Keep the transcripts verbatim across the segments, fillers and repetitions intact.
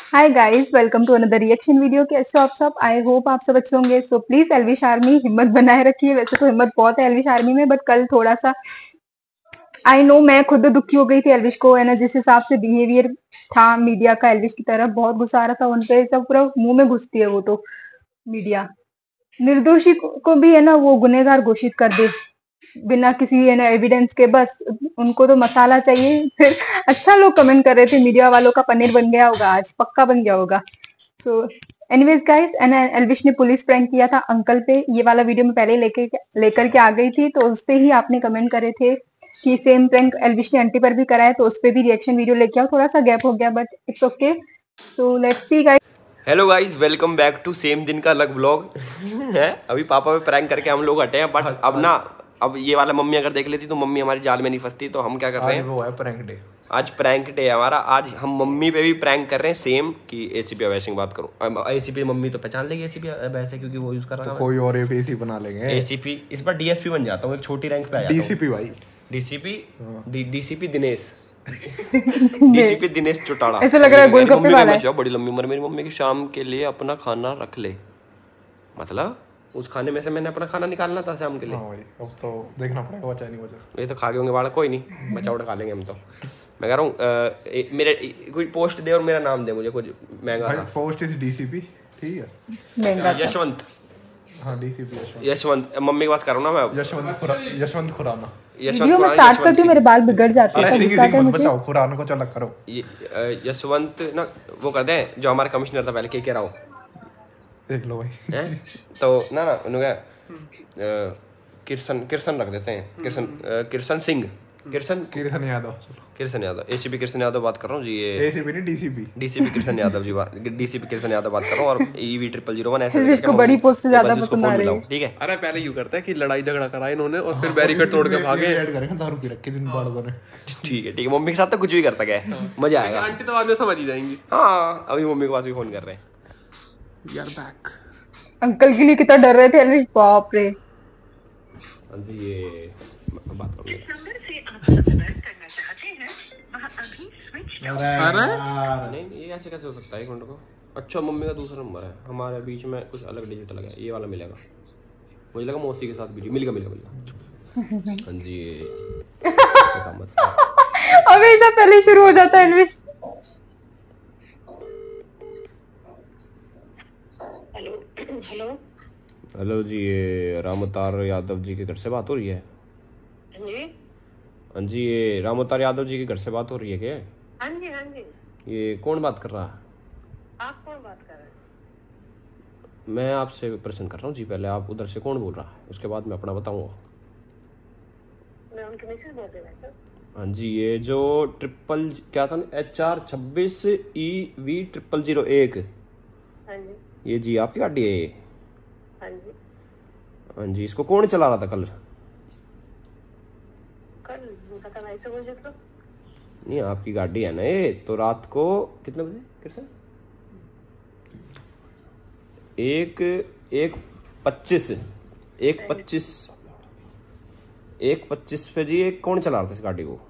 Hi guys, welcome to another reaction video. कैसे हो आप सब? आई होप आप सब अच्छे होंगे। सो प्लीज एल्विश आर्मी हिम्मत बनाए रखिए। वैसे तो हिम्मत बहुत है एल्विश आर्मी में, बट कल थोड़ा सा आई नो मैं खुद दुखी हो गई थी एल्विश को, है ना, जिस हिसाब से बिहेवियर था मीडिया का एल्विश की तरफ, बहुत गुस्सा आ रहा था उनपे। सब पूरा मुंह में घुसती है वो तो मीडिया। निर्दोषी को को भी है ना वो गुनहगार घोषित कर दे बिना किसी है ना एविडेंस के। बस उनको तो मसाला चाहिए। फिर अच्छा लोग कमेंट कर रहे थे, मीडिया वालों का पनीर बन गया होगा, आज पक्का बन गया होगा। सो एनीवेज गाइस, एल्विश ने पुलिस प्रैंक किया था अंकल पे। ये वाला वीडियो मैं पहले लेके लेकर के आ गई थी, तो उस पे ही आपने कमेंट करे थे कि सेम प्रैंक एल्विश ने आंटी पर भी कराया, तो उस पे भी रिएक्शन वीडियो लेके आओ। थोड़ा सा गैप हो गया but it's okay. So let's see guys. Hello guys, welcome back to same दिन का अलग व्लॉग है। अभी पापा पे प्रैंक करके हम लोग हटे हैं, बट अब ना अब ये वाला मम्मी अगर देख लेती तो मम्मी हमारी जाल में नहीं फंसती। तो हम क्या कर रहे हैं, वो है प्रैंक डे। आज प्रैंक डे है हमारा। आज हम मम्मी पे भी प्रैंक कर रहे हैं सेम कि एसीपी अवैसिंग बात करो। एसीपी मम्मी तो पहचान लेगी एसीपी वैसे, क्योंकि वो यूज कर रहा है। तो कोई और एपीसी बना लेंगे। एसीपी इस बार डीएसपी बन जाता हूँ, एक छोटी रैंक पे आ जाता हूँ। डीसीपी भाई, DCP DCP Dinesh DCP Dinesh Chautala. ऐसे लग रहा है गोलगप्पे वाला है। बड़ी लंबी उम्र मेरी मम्मी की, शाम के लिए अपना खाना रख ले, मतलब उस खाने में से मैंने अपना खाना निकालना था शाम के लिए। हाँ भाई, अब तो देखना पड़ेगा बचा नहीं बचा। ये तो खा गए होंगे बाड़ा, कोई नहीं, बचा उड़ा खा लेंगे हम तो। मैं कह रहा हूँ मेरे कोई पोस्ट दे और मेरा नाम दे मुझे, कुछ महंगा था। पोस्ट इज डीसीपी, ठीक है, महंगा था। यशवंत। हाँ डीसीपी यशवंत। यशवंत मम्मी के पास कर रहा हूँ ना मैं। यशवंत खुरा, यशवंत खुराना। वीडियो में स्टार्ट करती हूँ, मेरे बाल बिगड़ जाते हैं। गुस्सा आता है मुझे। बचाओ खुराना को, चल करो। यशवंत ना वो कहते हैं जो हमारा कमिश्नर था पहले, के के राव, देख लो भाई हैं तो ना ना उन्होंने किरसन किरसन रख देते हैं, किरसन किरसन सिंह, किरसन किरसन यादव, किरसन यादव। एसीपी किरसन यादव बात कर रहा हूँ जी। ये एसीपी नहीं डीसीपी, डीसीपी किरसन यादव जी बात, डीसीपी किरसन यादव बात कर रहा हूँ। और ईवी ट्रिपल जीरो वन ऐसे इसको बड़ी पोस्ट ज्यादा पसंद आ रही है, ठीक है। अरे पहले यूं करते हैं कि लड़ाई झगड़ा करा इन्होंने और फिर बैरिकेड तोड़ के भागे। ऐड करेंगे दारू पी रखे दिन बाद दोनों। ठीक है ठीक है, मम्मी के साथ तो कुछ भी कर सके, मजा आएगा। आंटी तो बाद में समझ ही जाएंगी। हाँ अभी मम्मी के पास भी फोन कर रहे हैं। यार बैक अंकल के लिए कितना डर रहे थे एल्विश, बाप रे। ये बात करो नहीं, ये ऐसे कैसे हो सकता है? एक मिनट को। अच्छा मम्मी का दूसरा नंबर है, हमारे बीच में कुछ अलग डिजिट लगा है, ये वाला मिलेगा। मुझे लगा मौसी के साथ बीजी मिलेगा मिलेगा मिलेगा। हाँ जी हमेशा पहले शुरू हो जाता है Elvish. Hello hello hello ji, ये रामअवतार यादव जी के घर से बात हो रही है? जी हाँ जी, ये रामअवतार यादव जी के घर से बात हो रही है क्या? हाँ जी हाँ जी। ये कौन बात कर रहा है? आप कौन बात कर रहे हैं? मैं आपसे प्रश्न कर रहा हूँ जी, पहले आप उधर से कौन बोल रहा है, उसके बाद मैं अपना बताऊंगा। मैं उनकी मिसेज बोल रही हूँ सर। हाँ जी, ये जो ट्रिपल क्या था, एच आर छब्बीस ई वी ट्रिपल जीरो एक, हाँ जी ये जी आपकी गाड़ी है ये? हाँ जी। हाँ जी, इसको कौन चला रहा था कल? कल पता नहीं से मुझे तो नहीं, आपकी गाड़ी है ना ये, तो रात को कितने बजे किरसन? एक एक पच्चीस एक पच्चीस एक पच्चीस पे जी, एक कौन चला रहा था इस गाड़ी को?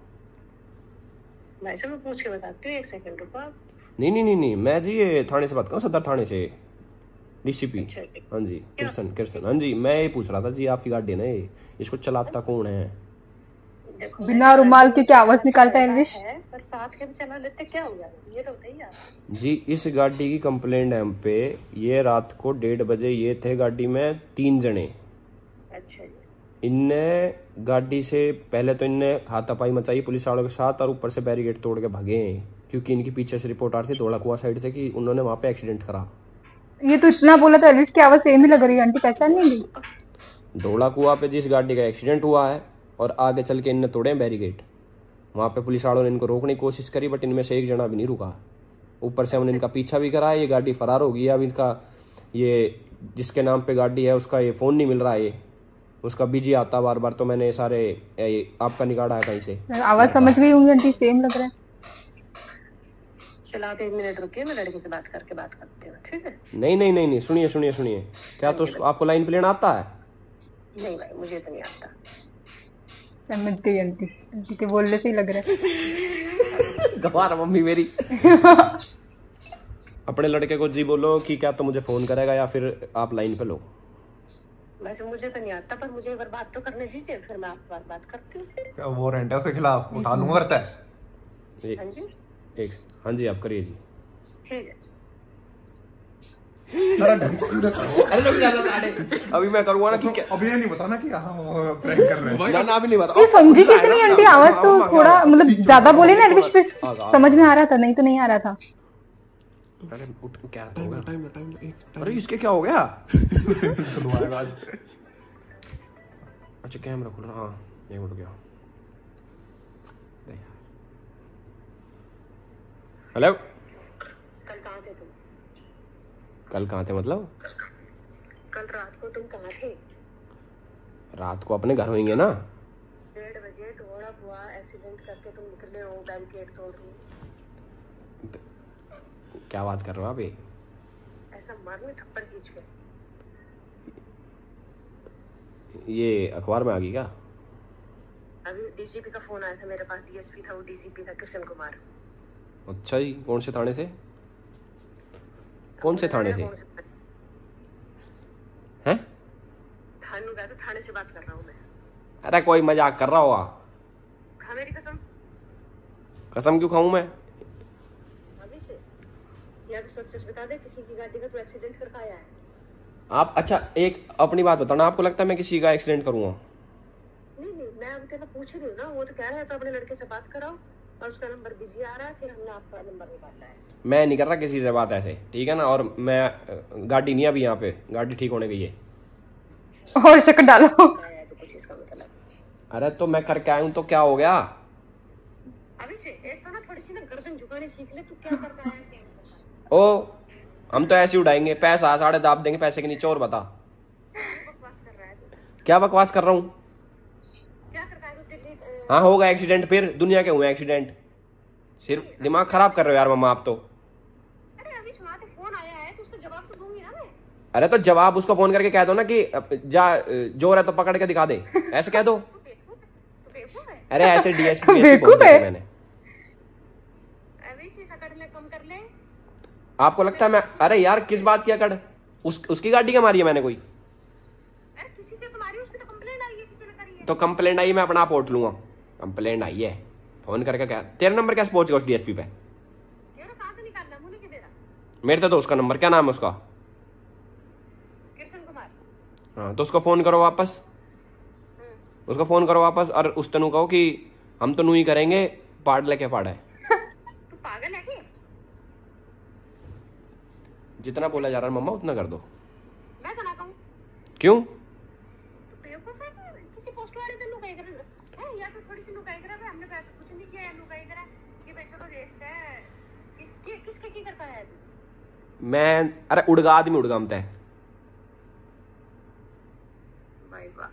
मैं से मैं पूछ के बताती हूँ, एक सेकंड रुको आप। नहीं नहीं नहीं नहीं, मैं जी ये थाने से बात कर रहा हूँ, सदर थाने से, डीसीपी। हाँ जी किरसन किरसन। हाँ जी, मैं ये पूछ रहा था जी, आपकी गाड़ी है ना ये, इसको चलाता कौन है? बिना रुमाल के क्या आवाज निकालता है एल्विश? पर साथ के भी चला लेते क्या हो गया ये तो बताइए आप जी। इस गाड़ी की कंप्लेंट है हम पे, ये रात को डेढ़ बजे ये थे गाड़ी में तीन जने। अच्छा जी। इनने गाड़ी से पहले तो इनने हाथापाई मचाई पुलिस वालों के साथ, और ऊपर से बैरिकेड तोड़ के भागे हैं, क्योंकि इनकी पीछे से रिपोर्ट आ रही थी धोला कुआं साइड से कि उन्होंने वहां पे एक्सीडेंट करा। ये तो इतना बोला था एल्विश की आवाज सेम ही लग रही है, आंटी पहचान नहीं ली। धोला कुआं पे जिस गाड़ी का एक्सीडेंट हुआ है, और आगे चल के इनने तोड़े बैरिकेड। वहां पे पुलिस वालों ने इनको रोकने की कोशिश करी, बट इनमें से एक जना भी नहीं रुका। ऊपर से हमने इनका पीछा भी करा, ये गाड़ी फरार हो गई। अब इनका ये जिसके नाम पे गाड़ी है उसका ये फोन नहीं मिल रहा है, उसका बिजी आता बार बार। तो मैंने सारे आपका निकाला है कहीं से। आवाज समझ गई होंगी आंटी, सेम लग रहा है। चलो आप एक मिनट रुकिए, मैं लड़के से बात करके बात करती हूँ, ठीक है? नहीं नहीं नहीं नहीं, सुनिए सुनिए सुनिए, क्या तो आपको लाइन प्लेन आता है? नहीं भाई, मुझे तो नहीं आता। समझ गई आंटी, आंटी के बोलने से ही लग रहा है। गवार मम्मी मेरी। अपने लड़के को जी बोलो कि क्या तो मुझे फोन करेगा या फिर आप लाइन पे लो। वैसे मुझे तो नहीं आता, पर मुझे एक बार बात तो करने दीजिए, फिर मैं आपके पास बात करती हूँ। क्या वारंट है उसके खिलाफ? उठा लूंगा करता है। एक, हाँ जी एक हाँ जी आप करिए जी। ठीक है। अभी मैं करूँगा ना कि क्या अभी ये नहीं बताना कि हाँ प्रैंक कर रहे हैं। ना ना अभी नहीं बता। ये समझी कैसे नहीं आंटी? आवाज तो थोड़ा मतलब ज्यादा बोले ना एल्विश, फिर समझ में आ रहा था, नहीं तो नहीं आ रहा था। अरे उठ क्या हो गया? टाइम टाइम एक अरे इसके क्या हो गया? सुनवाएगा आज। अच्छा कैमरा खुल रहा। हाँ एक मिनट गया। हेलो कल कहाँ थे तुम? कल कहाँ थे मतलब? कल रात को तुम कहाँ थे? रात को अपने घर होंगे ना। डेढ़ बजे थोड़ा हुआ एक्सीडेंट करके तुम निकले हो बैरिकेड तोड़ के। क्या बात कर रहे हो आप? ये ऐसा मारने थप्पड़ खींच के। ये अखबार में आ गई क्या? अभी डीसीपी का फोन आया था मेरे पास, डीएसपी था वो, डीसीपी था कृष्ण कुमार। अच्छा जी, कौन से थाने से? कौन से थाने से हैं? थाने गया था, थाने से बात कर रहा हूँ मैं। अरे कोई मजाक कर रहा होगा। खा मेरी कसम। कसम क्यों खाऊं मैं? अभी से या तो सच सच बता दे, किसी की गाड़ी का तो एक्सीडेंट करके आया है। आप अच्छा एक अपनी बात बताना, आपको लगता है मैं किसी का एक्सीडेंट करूंगा? नहीं नहीं, मैं अब तेरा पूछ रही हूँ ना, वो तो कह रहा है तो अपने लड़के से बात कराओ, और उसका नंबर बिजी आ रहा है, फिर हमने आपका नंबर निकाला है। मैं नहीं कर रहा किसी से बात ऐसे, ठीक है ना? और मैं गाड़ी नहीं अभी यहाँ पे, गाड़ी ठीक होने गई है। और शक डालो। तो कुछ इसका मतलब। अरे तो मैं करके आया हूँ तो क्या हो गया? अभी से एक तो ना थोड़ी सी ना गर्दन झुकानी सीख ले, तू क्या करता है? ओ हम तो ऐसे उड़ाएंगे, पैसा साढ़े दाब देंगे पैसे के नीचे। और बता बकवास कर रहा है तू। क्या बकवास कर रहा हूँ? क्या करता है तू? दिल्ली हाँ होगा एक्सीडेंट, फिर दुनिया के हुए एक्सीडेंट। सिर्फ दिमाग खराब कर रहे हो यार मम्मा आप तो। अरे अभी वहां से फोन आया है तो उसका जवाब तो दूंगी ना मैं। अरे तो जवाब उसको फोन करके कह दो ना कि जा जोर है तो पकड़ के दिखा दे, ऐसे कह दो। तू बेवकूफ तू बेवकूफ है। अरे ऐसे डीएसपी बेवकूफ है। मैंने। अभी से सकड़ ले, कम कर ले। आपको लगता है मैं? अरे यार किस बात की अकड़? उस उसकी गाड़ी क्या मारी है मैंने कोई? अरे किसी से तुम्हारी उसकी तो कंप्लेंट आई है, किसी ने करी है। तो कंप्लेंट आई, मैं अपना आप उठ लूंगा। कंप्लेंट आई है, फोन करके क्या? तेरा नंबर कैसे पहुंच गया उस डीएसपी पे? तेरा कहां से निकालना मुझे के तेरा? मेरे तो उसका नंबर, क्या नाम है उसका? कृष्ण कुमार। हाँ तो उसको फोन करो वापस, उसको फोन करो वापस और उस तनु कहो कि हम तो नू ही करेंगे, पाड़ लेके पाड़ा है। तू पागल है क्या? जितना बोला जा रहा है मम्मा उतना कर दो। मैं तो ना कहूं। क्यों? तू बेवकूफ है कि किसी पोस्ट वाले से लुकाई कर है, या तो थोड़ी सी लुकाई कर है। हमने पैसे कुछ नहीं किया है, लुकाई कर है कि भाई चलो देखते हैं किसके किसके की करता है तू। मैं अरे उड़गा आदमी उड़गा हम तय। भाई वाह।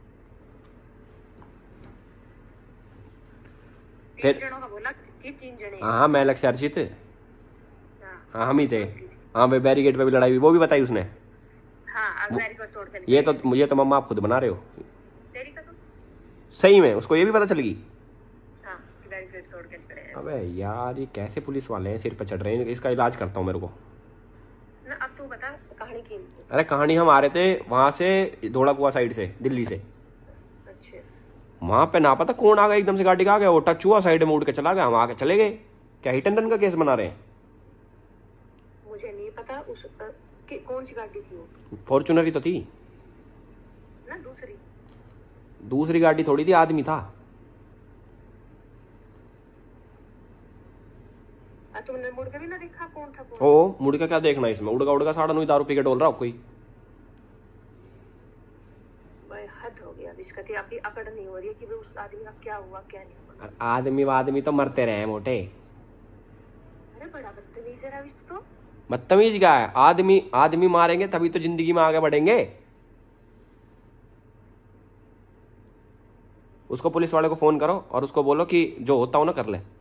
फिर- तीन जनों का बोला कि तीन जने। हाँ हाँ मैं लक्ष्य अर्चित, हाँ हाँ हम ही थे। हाँ भाई बैरिकेड पे भी लड़ाई हुई, वो भी बताई उसने। हाँ अब बैरिकेड तोड़ के ये तो मुझे तो मम्मा आप खुद बना रहे हो। तेरी कसम। सही में उसको ये भी पता चल गई? हाँ कि बैरिकेड तोड़ के खड़े हैं। अबे यार ये कैसे पुलिस वाले हैं, सिर पे चढ़ रहे हैं। इसका इलाज करता हूँ मेरे को ना। अब तू बता कहानी की। अरे कहानी हम आ रहे थे वहां से धोड़ा कुआ साइड से, दिल्ली से। अच्छा वहां पे ना पता कौन आ गया एकदम से गाड़ी का आ गया, वो टच हुआ साइड में उड़ के चला गया, हम आके चले गए। क्या हिट एंड रन का केस बना रहे हैं? मुझे नहीं पता उस अ, कि, कौन सी गाड़ी थी वो। फॉर्चुनर ही तो थी ना दूसरी। दूसरी गाड़ी थोड़ी थी, आदमी था। आ, तुमने मुड़ के भी ना देखा कौन था कौन। ओ मुड़ के क्या देखना इसमें? उड़गा उड़गा साढ़ा नौ दारू पी के डोल रहा हो कोई। भाई हद हो गया। इसका तो अभी अकड़ नहीं हो रही है कि भाई उस आदमी का क्या हुआ क्या नहीं हुआ। आदमी आदमी तो मरते रहे मोटे। अरे बड़ा बदतमीज है रविश तो। बदतमीज क्या है? आदमी आदमी मारेंगे तभी तो जिंदगी में आगे बढ़ेंगे। उसको पुलिस वाले को फोन करो और उसको बोलो कि जो होता हो ना कर ले,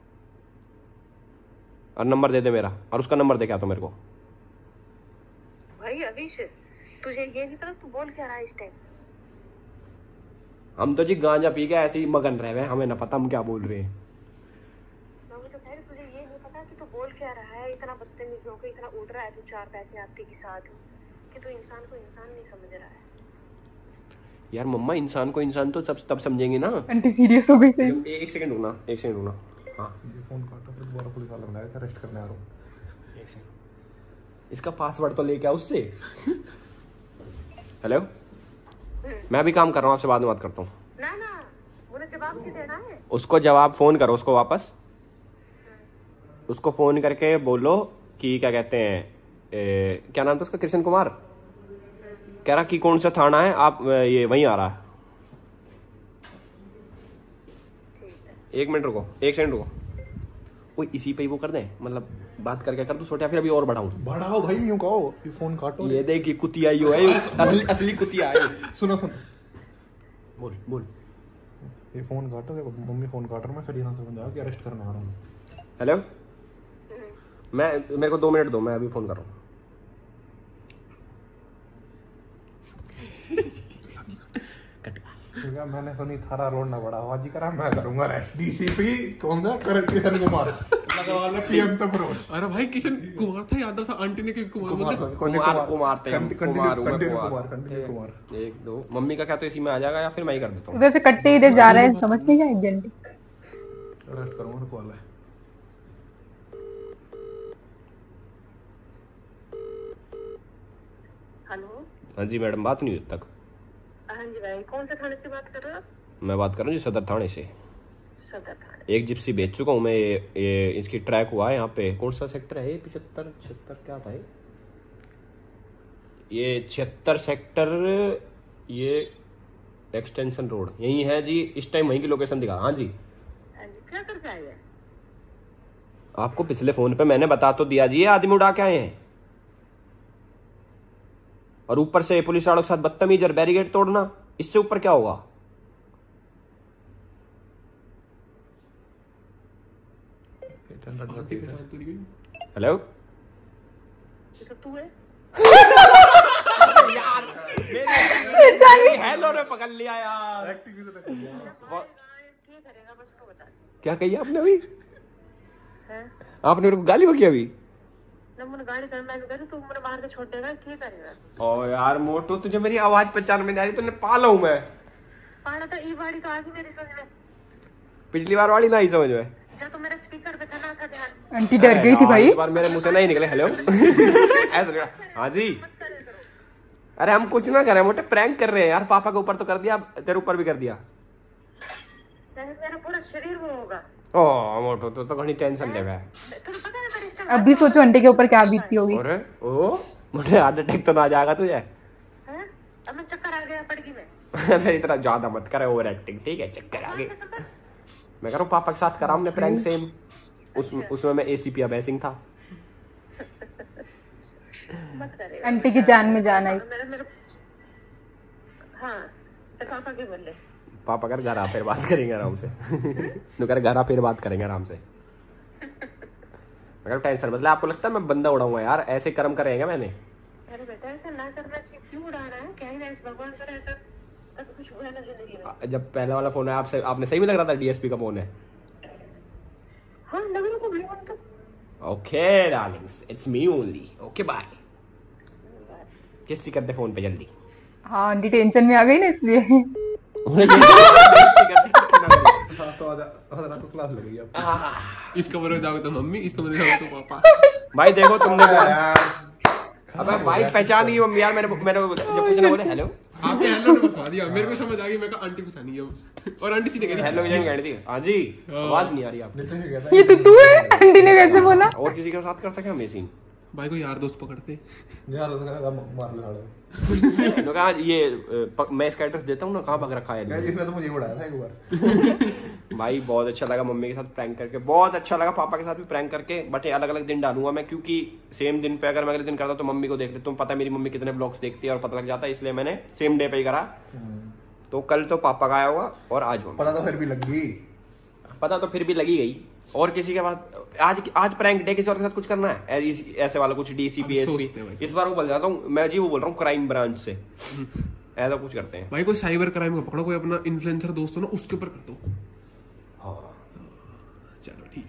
और नंबर दे दे मेरा, और उसका नंबर दे क्या तो मेरे को। भाई अविश तुझे ये नहीं पता तू बोल क्या रहा है इस टाइम? हम तो जी गांजा पी के ऐसे ही मगन रहे हैं, हमें ना पता हम क्या बोल रहे हैं। मैं तो कह रही तुझे ये नहीं पता कि तू बोल क्या रहा है? इतना बदतमीज हो के इतना उड़ रहा है तू चार पैसे आपके के साथ कि तू इंसान को इंसान नहीं समझ रहा है। यार मम्मा, इंसान को इंसान तो सब तब समझेंगे ना। आंटी सीरियस हो गई सही। ए- एक सेकंड रुकना, एक सेकंड रुकना। हाँ ये फोन काटो, फिर दोबारा पुलिस वाला बुलाया था, अरेस्ट करने आ रहा हूँ। एक सेकंड, इसका पासवर्ड तो लेके आ उससे। हेलो, मैं अभी काम कर रहा हूँ, आपसे बाद में बात करता हूँ। ना ना, मुझे जवाब नहीं देना है। उसको जवाब फोन करो, उसको वापस उसको फोन करके बोलो कि क्या कहते हैं, ए, क्या नाम था उसका, कृष्ण कुमार, कह रहा कि कौन सा थाना है, आप ये वहीं आ रहा है। एक मिनट रुको, एक सेकंड रुको। वो इसी पे ही वो कर दे, मतलब बात करके कर दूं छोटे, या फिर अभी और बढ़ाऊं? बढ़ाओ भाई, यूं कहो कि फोन काटो। ये देख, कुतिया ही है, असली असली कुतिया है। सुनो सुनो, बोल बोल। ये फोन काटो, देखो मम्मी फोन काट रहा, मैं फिर यहाँ से समझा कि अरेस्ट करने आ रहा हूँ। हेलो, मैं मेरे को दो मिनट दो, मैं अभी फोन कर रहा हूँ। ठीक है, मैंने सुनी थारा रोड ना बड़ा आवाजी करा, मैं करूंगा अरेस्ट। डीसीपी कौन सा, करण किशन कुमार लगा वाला पीएम तक रोज। अरे भाई किशन कुमार था, यादव था, आंटी ने क्यों कुमार बोला? कुमार कुमार थे, कुमार हुआ, कुमार कंटिन्यू कुमार। एक दो, मम्मी का क्या तो इसी में आ जाएगा, या फिर मैं ही कर देता हूँ। उधर से कटते इधर जा रहा है, समझ नहीं आया आंटी। अरेस्ट करूंगा उनको वाला है। हेलो, हाँ जी मैडम, बात नहीं हुई अब तक। हाँ जी भाई, कौन से थाने से बात कर रहे हो आप? मैं बात कर रहा हूँ जी सदर थाने से। सदर थाने। एक जिप्सी बेच चुका हूँ मैं, ये, ये इसकी ट्रैक हुआ है यहाँ पे। कौन सा सेक्टर है ये? पिछहत्तर छिहत्तर क्या था ये? ये छिहत्तर सेक्टर, ये एक्सटेंशन रोड यही है जी। इस टाइम वहीं की लोकेशन दिखा। हाँ जी, हाँ जी, क्या करके आए हैं? आपको पिछले फोन पे मैंने बता तो दिया जी, ये आदमी उड़ा के आए हैं, और ऊपर से पुलिस वालों के साथ बदतमीज और बैरिकेड तोड़ना, इससे ऊपर क्या होगा? आंटी के साथ तो नहीं गई। हेलो, ये तो तू है। हेलो ने पकड़ लिया यार। क्या करेगा बस को बता। क्या कही आपने अभी? हैं? आपने मेरे को गाली बकी अभी? ना मुझे गाड़ी करना भी करे, तू मुझे बाहर के छोड़ेगा, क्या करेगा? ओ यार मोटू, तुझे मेरी आवाज पहचान में नहीं आ रही? तूने पाला हूं मैं। पाना तो ई बाड़ी तो आगे मेरी समझ में। पिछली बार वाली ना ही समझ में। जब तो मेरे स्पीकर पे था ना था ध्यान। आंटी डर गई थी भाई। इस बार मेरे मुंह से नहीं निकले। हेलो ऐसा लगा। हाँ जी, मत करे करो। अरे हम कुछ ना करें मोटे, प्रैंक कर रहे हैं यार। पापा के ऊपर तो कर दिया, अब तेरे ऊपर भी कर दिया। नहीं, मेरा पूरा शरीर वो होगा। ओ मोटू, तो तो घनी टेंशन ले गया। तुझे पता है मेरे इस टाइम अब भी सोचो आंटी के ऊपर क्या बीतती होगी। अरे ओ मोटे, हार्ट अटैक तो ना आ जाएगा तुझे? हैं? अब मैं चक्कर आ गया पड़गी में। अरे इतना ज्यादा मत करे ओवर एक्टिंग, ठीक है? चक्कर आ गए। बस बस। मैं कह रहा हूँ पापा के साथ करा हमने प्रैंक सेम। उसमें उसमें मैं एसीपी अबैसिंग था। मत करे। आंटी की जान में जान आई। मेरे मेरे हाँ, तेरे पापा के बोले। पापा कर घर आ, फिर बात करेंगे आराम से। नु कर घर आ, फिर बात करेंगे आराम से। मगर टेंशन मतलब, आपको लगता है मैं बंदा उड़ाऊंगा यार? ऐसे कर्म करेंगे मैंने। अरे बेटा ऐसा ना करना चाहिए, क्यों उड़ा रहा है? क्या ही ना, इस भगवान करे ऐसा कभी कुछ हुआ ना जिंदगी में। जब पहला वाला फोन है आपसे, आपने सही में लग रहा था डीएसपी का फोन है। हाँ लग रहा को भाई तो। Okay darlings, it's me only. Okay bye. किसी करते फोन पे जल्दी। हाँ आंटी टेंशन में आ गई ना इसलिए। हाँ तो आधा आधा तो क्लास लगेगी अब। इस कमरे में जाओगे तो मम्मी, इस कमरे में जाओगे तो पापा। भाई देखो तुमने यार अबे भाई पहचान गई मम्मी यार। मेरे मेरे जब कुछ ना बोले हेलो आपने हेलो ने फंसा दिया, मेरे को समझ आ गई। मैं कहा आंटी फंसानी है अब, और आंटी सीधे कह रही हेलो ये कहनी थी। हाँ जी, आवाज नहीं आ रही आपकी। नितिन कहता ये तो तू है, आंटी ने कैसे बोला? और किसी के साथ कर सके हम ये सीन? भाई को यार दोस्त पकड़ते। है यार उसका मार ले साले। इन्होंने कहा ये अ, प- मैं इसका एड्रेस देता हूँ ना, कहाँ पक रखा है यार ये? इसने तो मुझे उड़ाया था एक बार। भाई बहुत अच्छा लगा मम्मी के साथ प्रैंक करके, बहुत अच्छा लगा पापा के साथ भी प्रैंक करके। बट ये अलग अलग दिन डालूंगा मैं, क्योंकि सेम दिन पे अगर मैं अगले दिन करता तो मम्मी को देख ले। तुम पता है मेरी मम्मी कितने ब्लॉग्स देखती है और पता लग जाता है, इसलिए मैंने सेम डे पे ही करा। तो कल तो पापा का आया होगा और आज मम्मी। पता तो फिर भी लग गई। पता तो फिर भी लगी गई। और किसी के बाद आज आज प्रैंक डे, किसी और के साथ कुछ करना है ऐ- इस- ऐसे वाला कुछ डीसीपी अब सोचते हैं एसपी। वैसे। इस बार वो बोल जाता हूँ मैं जी, वो बोल रहा हूँ क्राइम ब्रांच से। ऐसा कुछ करते हैं। भाई कोई साइबर क्राइम को पकड़ो, कोई अपना इन्फ्लुएंसर दोस्त हो ना, उसके ऊपर कर दो। हाँ चलो ठीक है।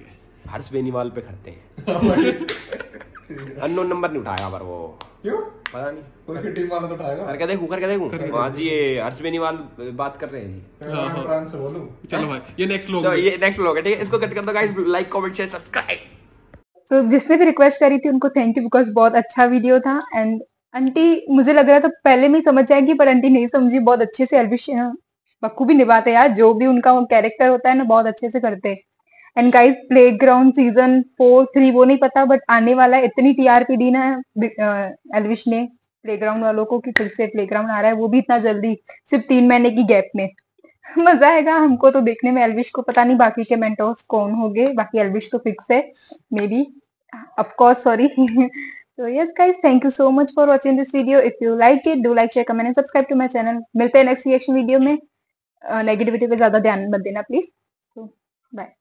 हर्ष बेनीवाल पे खड़ते हैं। अननोन नंबर नहीं उठाया पर वो क्यों? पता नहीं, कोई टीम वाला तो उठाएगा। करके देखूं करके देखूं हाँ जी, ये हर्ष बेनीवाल बात कर रहे हैं जी। हाँ, हाँ। प्राण से बोलूं। चलो भाई ये नेक्स्ट लोग तो ये नेक्स्ट लोग है, ठीक है, इसको कट कर दो guys, like comment share subscribe. तो जिसने भी रिक्वेस्ट करी थी उनको थैंक यू, बिकॉज बहुत अच्छा वीडियो था। एंड आंटी मुझे लग रहा था पहले में ही समझ जाएगी, पर आंटी नहीं समझी, बहुत अच्छे से एल्विश बखूबी निभाते यार, जो भी उनका कैरेक्टर होता है ना बहुत अच्छे से करते। And guys playground season four three वो नहीं पता, बट आने वाला है। इतनी टीआरपी दी ना एल्विश ने प्लेग्राउंड वालों को कि फिर से प्लेग्राउंड आ रहा है, वो भी इतना जल्दी, सिर्फ तीन महीने की गैप में। मजा आएगा हमको तो देखने में। एल्विश को पता नहीं बाकी के मेंटोर्स कौन होंगे, बाकी एल्विश तो फिक्स है maybe, of course, sorry. So yes guys, thank you so much for watching this video. If you like it, do like, share, comment and subscribe to my channel. मिलते हैं next reaction video में। Negativity पे ज्यादा ध्यान मत देना please. So bye.